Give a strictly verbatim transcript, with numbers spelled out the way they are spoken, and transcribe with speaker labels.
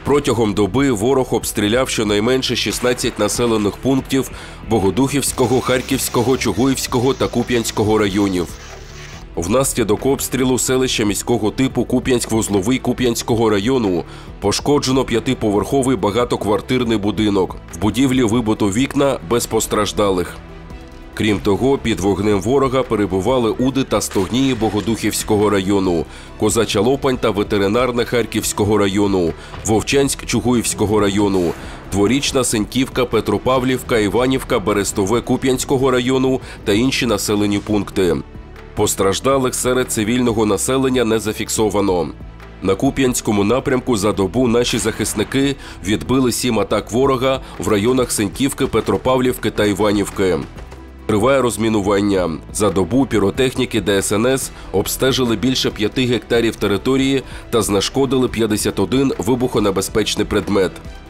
Speaker 1: Протягом доби ворог обстріляв щонайменше шістнадцять населених пунктів Богодухівського, Харківського, Чугуївського та Куп'янського районів. Внаслідок обстрілу селища міського типу Куп'янськ-Вузловий Куп'янського району пошкоджено п'ятиповерховий багатоквартирний будинок. В будівлі вибито вікна, без постраждалих. Крім того, під вогнем ворога перебували Уди та Стогнії Богодухівського району, Козача Лопань та Ветеринарне Харківського району, Вовчанськ Чугуївського району, Дворічна, Сеньківка, Петропавлівка, Іванівка, Берестове Куп'янського району та інші населені пункти. Постраждалих серед цивільного населення не зафіксовано. На Куп'янському напрямку за добу наші захисники відбили сім атак ворога в районах Сеньківки, Петропавлівки та Іванівки. Триває розмінування. За добу піротехніки Де Ес Ен Ес обстежили більше п'яти гектарів території та знешкодили п'ятдесят один вибухонебезпечний предмет.